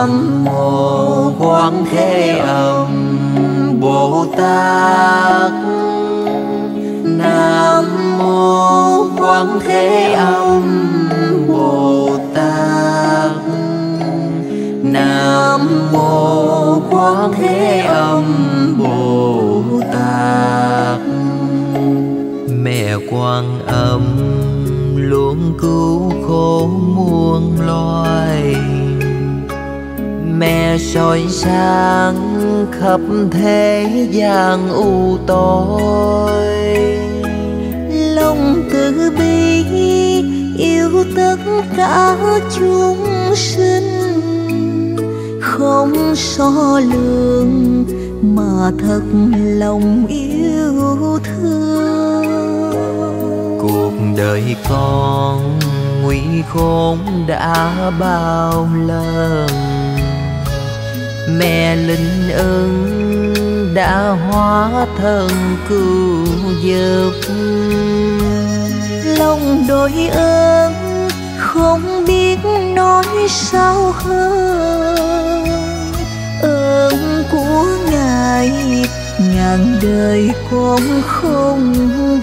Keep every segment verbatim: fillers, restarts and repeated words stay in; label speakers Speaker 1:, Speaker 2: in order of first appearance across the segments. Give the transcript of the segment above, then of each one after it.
Speaker 1: Nam mô Quán Thế Âm Bồ Tát. Nam mô Quán Thế Âm Bồ Tát. Nam mô Quán Thế Âm Bồ Tát. Mẹ Quan Âm luôn cứu khổ muôn loài, mẹ soi sáng khắp thế gian u tối.
Speaker 2: Lòng từ bi yêu tất cả chúng sinh, không so lường mà thật lòng yêu thương.
Speaker 1: Cuộc đời con nguy khốn đã bao lần, mẹ linh ưng đã hóa thân cứu giúp.
Speaker 2: Lòng đội ơn không biết nói sao hơn, ơn của Ngài ngàn đời con không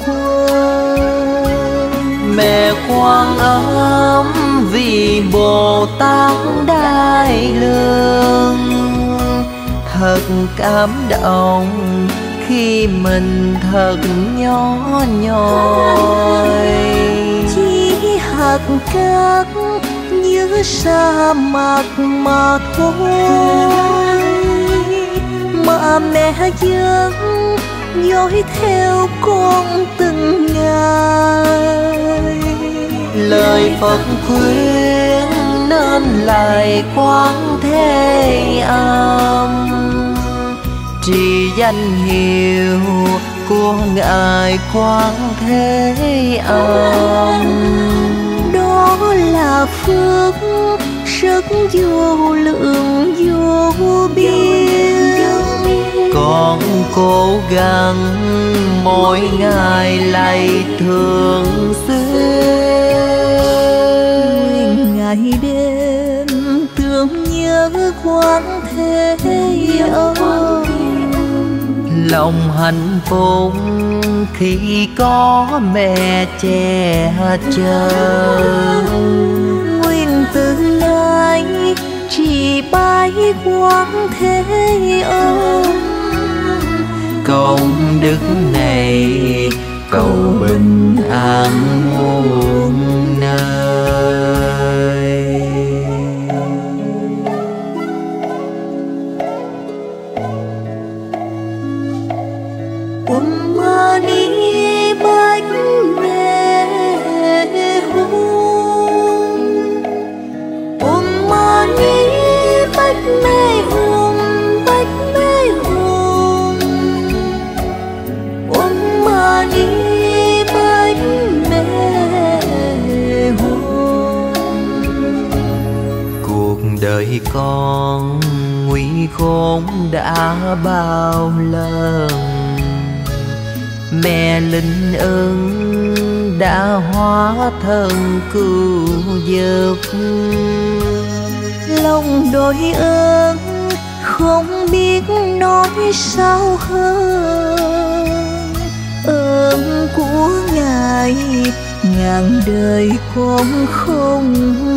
Speaker 2: quên.
Speaker 1: Mẹ Quan Âm vì Bồ Tát đại lượng, thật cảm động khi mình thật nhỏ nhoi.
Speaker 2: Chỉ hạt cát như sa mạc mà thôi, mà mẹ vẫn dõi theo con từng ngày.
Speaker 1: Lời Phật khuyên nên lại Quán Thế Âm, trì danh hiệu của Ngài Quán Thế Âm.
Speaker 2: Đó là phước rất vô lượng vô biên,
Speaker 1: con cố gắng mỗi ngày lạy thường xuyên,
Speaker 2: ngày đêm tưởng nhớ Quán Thế Âm.
Speaker 1: Lòng hạnh phúc khi có mẹ che chở,
Speaker 2: nguyện từ nay chỉ bái Quán Thế Âm.
Speaker 1: Công đức này cầu bình an muôn nơi.
Speaker 2: Om Mani Padme Hum, Om Mani Padme Hum, Padme Hum, Om Mani Padme Hum.
Speaker 1: Cuộc đời con nguy khốn đã bao lần, mẹ linh ưng đã hóa thân cứu giúp.
Speaker 2: Lòng đội ơn không biết nói sao hơn, ơn của Ngài ngàn đời con không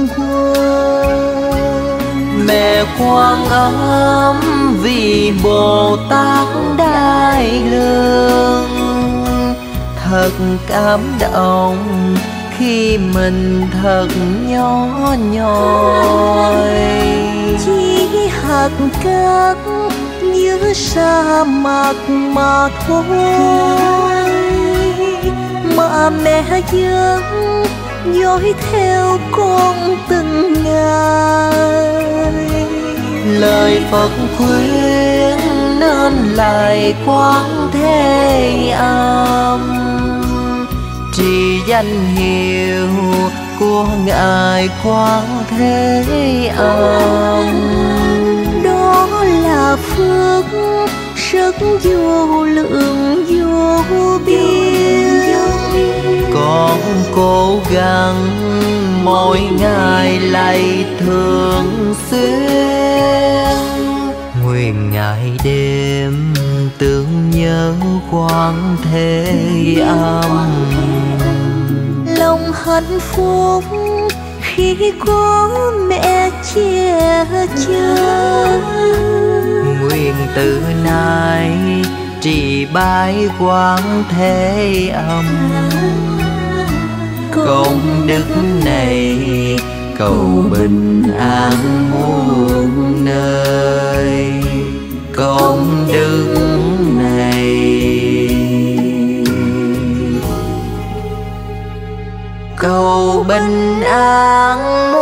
Speaker 2: quên.
Speaker 1: Mẹ Quan Âm vì Bồ Tát đại lượng, thật cảm động khi mình thật nhỏ nhoi.
Speaker 2: Chỉ hạt cát như sa mạc mà thôi, mà mẹ vẫn dõi theo con từng ngày.
Speaker 1: Lời Phật khuyên nên lại Quán Thế Âm, trì danh hiệu của Ngài Quán Thế Âm.
Speaker 2: Đó là phước rất vô lượng vô biên,
Speaker 1: con cố gắng mỗi ngày lạy thường xuyên, nguyện ngày đêm tưởng nhớ quang thế âm.
Speaker 2: Lòng hạnh phúc khi có mẹ che chở,
Speaker 1: nguyện từ nay trì bái quang thế âm. Công đức này cầu bình an muôn nơi, công đức này cầu bình an